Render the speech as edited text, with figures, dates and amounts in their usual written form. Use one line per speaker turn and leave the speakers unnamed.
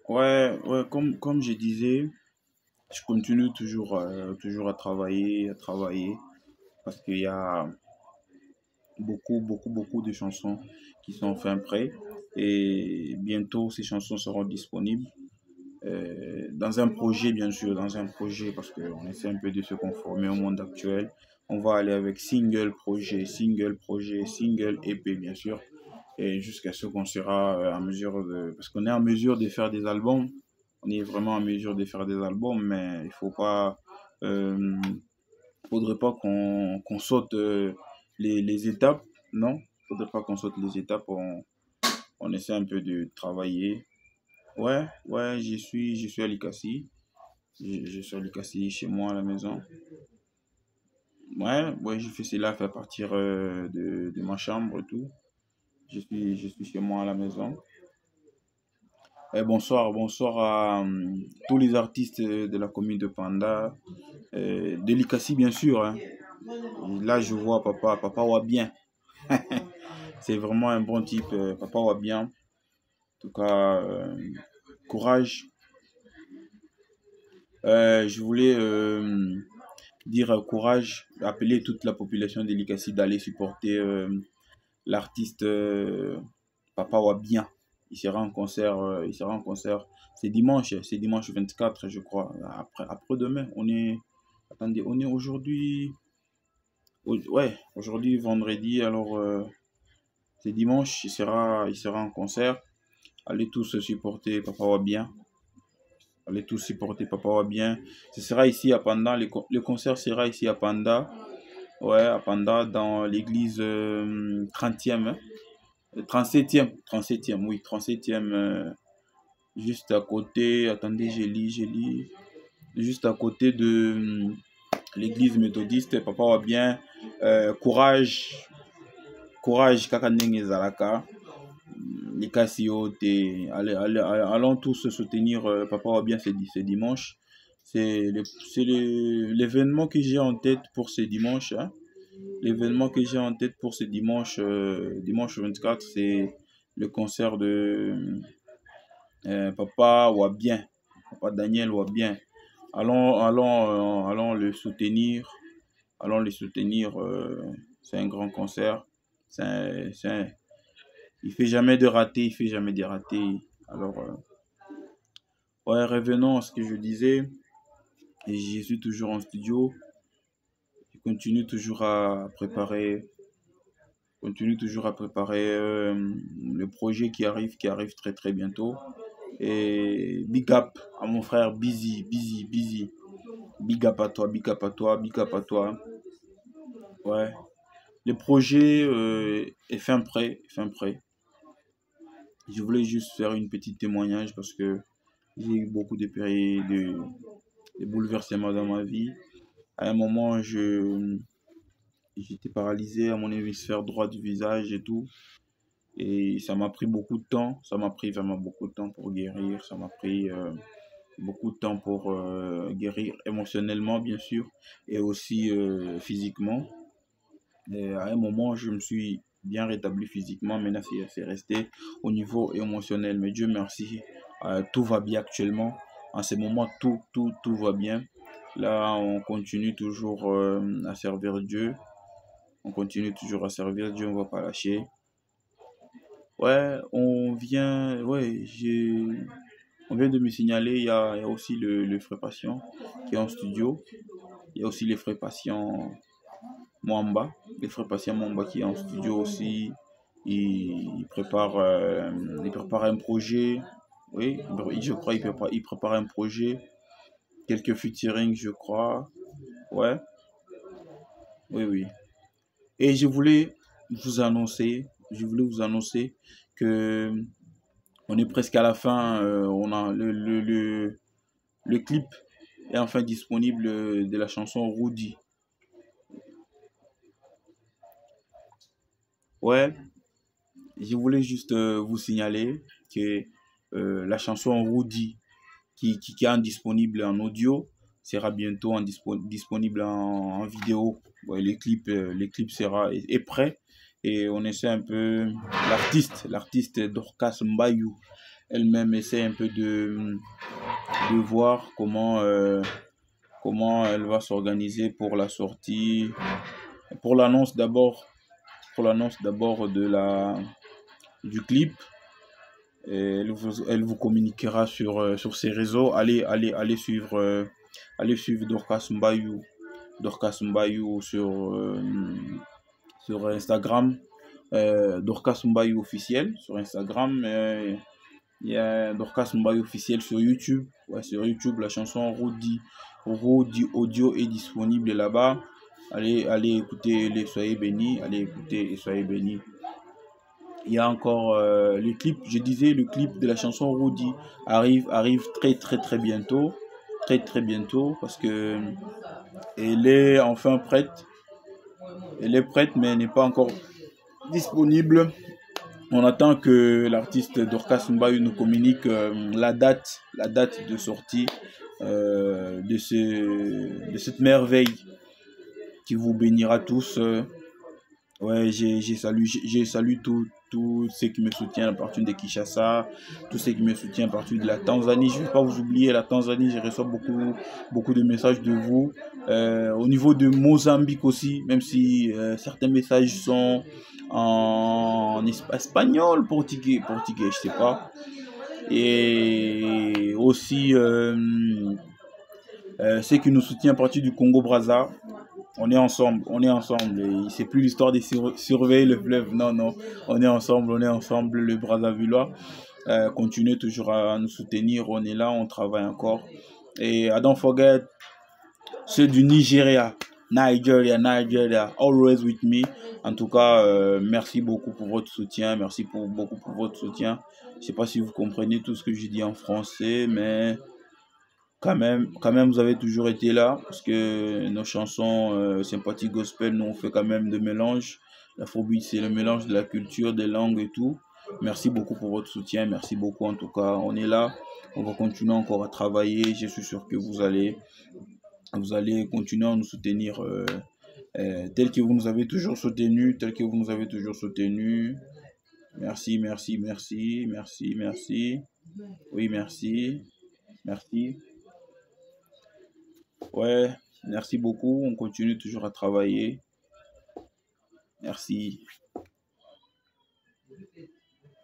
Ouais, comme je disais, je continue toujours à travailler, parce qu'il y a beaucoup de chansons qui sont enfin prêtes et bientôt ces chansons seront disponibles. Dans un projet, bien sûr, dans un projet, parce qu'on essaie un peu de se conformer au monde actuel. On va aller avec single, EP, bien sûr, et jusqu'à ce qu'on sera en mesure de... Parce qu'on est en mesure de faire des albums, on est vraiment en mesure de faire des albums, mais il faut pas... faudrait pas qu'on saute les étapes, non? Faudrait pas qu'on saute les étapes, on essaie un peu de travailler. Ouais, je suis à Likassi. Je suis à Likassi chez moi à la maison. Ouais, je fais cela à partir de ma chambre et tout. Je suis chez moi à la maison. Et bonsoir à tous les artistes de la commune de Panda, de Likassi bien sûr, hein. Là, je vois papa va bien. C'est vraiment un bon type, papa va bien. En tout cas, courage. Je voulais dire courage, appeler toute la population de Likassi d'aller supporter l'artiste Papa Wabien. Il sera en concert. C'est dimanche 24, je crois. Après-demain, on est, attendez, on est aujourd'hui, ouais, aujourd'hui vendredi, alors c'est dimanche, il sera en concert. Allez tous supporter Papa Wabien. Allez tous supporter Papa Wabien. Ce sera ici à Panda, le concert sera ici à Panda. Ouais, à Panda, dans l'église 30e, hein. 37e, oui, 37e, juste à côté, attendez, j'ai lis, juste à côté de l'église méthodiste, papa va bien, courage, kakandeng ezalaka, Nikasio, allons tous se soutenir, papa va bien ce dimanche. L'événement que j'ai en tête pour ce dimanche, hein. L'événement que j'ai en tête pour ce dimanche, dimanche 24, c'est le concert de Papa Wabien, Papa Daniel Wabien. Allons le soutenir. Allons le soutenir. C'est un grand concert. Il fait jamais de ratés. Il fait jamais de ratés. Alors, ouais, revenons à ce que je disais. Et je suis toujours en studio. Je continue toujours à préparer le projet qui arrive très très bientôt. Et big up à mon frère Busy. Big up à toi, big up à toi, big up à toi. Ouais. Le projet est fin prêt, fin prêt. Je voulais juste faire une petite témoignage parce que j'ai eu beaucoup de périodes de bouleversements dans ma vie. À un moment, j'étais paralysé à mon hémisphère droit du visage et tout. Et ça m'a pris beaucoup de temps. Ça m'a pris vraiment beaucoup de temps pour guérir. Ça m'a pris beaucoup de temps pour guérir émotionnellement, bien sûr, et aussi physiquement. Et à un moment, je me suis bien rétabli physiquement. Maintenant, c'est resté au niveau émotionnel. Mais Dieu merci, tout va bien actuellement. En ce moment, tout va bien. Là, on continue toujours à servir Dieu. On continue toujours à servir Dieu, on ne va pas lâcher. On vient de me signaler, il y a aussi le frère patient qui est en studio. Il y a aussi les frères patients Mwamba, les frères patients Mwamba qui est en studio aussi. Il prépare un projet. Oui, je crois il prépare un projet. Quelques featuring, je crois. Ouais, oui. Et je voulais vous annoncer que on est presque à la fin. On a le clip est enfin disponible de la chanson Rudy. Ouais, je voulais juste vous signaler que la chanson Rudy qui est disponible en audio sera bientôt disponible en vidéo. Ouais, les clips est prêt et on essaie un peu l'artiste Dorcas Mbayou. elle-même essaie un peu de voir comment elle va s'organiser pour la sortie, pour l'annonce d'abord, du clip. Et elle vous communiquera sur ses réseaux. Allez suivre Dorcas Mbayou sur Instagram. Dorcas Mbayou officiel sur Instagram. Il y a Dorcas Mbayou officiel sur YouTube. Ouais, sur YouTube, la chanson Rodi Audio est disponible là-bas. Allez écouter les Soyez bénis. Allez écouter et Soyez bénis. Il y a encore le clip, je disais, le clip de la chanson Rodi arrive très très très bientôt. Très très bientôt parce que elle est enfin prête. Elle est prête mais elle n'est pas encore disponible. On attend que l'artiste Dorcas Mbayou nous communique la date de sortie de cette merveille qui vous bénira tous. Ouais, j'ai salué tous ceux qui me soutiennent à partir de Kinshasa, tous ceux qui me soutiennent à partir de la Tanzanie. Je ne vais pas vous oublier, la Tanzanie, je reçois beaucoup de messages de vous. Au niveau de Mozambique aussi, même si certains messages sont en espagnol, portugais, je sais pas. Et aussi ceux qui nous soutiennent à partir du Congo-Brazza. On est ensemble, on est ensemble. Et c'est plus l'histoire de surveiller le fleuve. Non, non. On est ensemble, le Brazzavillois. Continuez toujours à nous soutenir. On est là, on travaille encore. Et don't forget, ceux du Nigeria. Nigeria, always with me. En tout cas, merci beaucoup pour votre soutien. Merci beaucoup pour votre soutien. Je ne sais pas si vous comprenez tout ce que je dis en français, mais quand même, vous avez toujours été là parce que nos chansons Sympathie Gospel, nous on fait quand même de mélange. L'afrobeat, c'est le mélange de la culture, des langues et tout. Merci beaucoup pour votre soutien. Merci beaucoup en tout cas. On est là. On va continuer encore à travailler. Je suis sûr que vous allez continuer à nous soutenir tel que vous nous avez toujours soutenu, Merci, merci, merci, merci, merci. Oui, merci. Merci. Ouais, merci beaucoup. On continue toujours à travailler. Merci.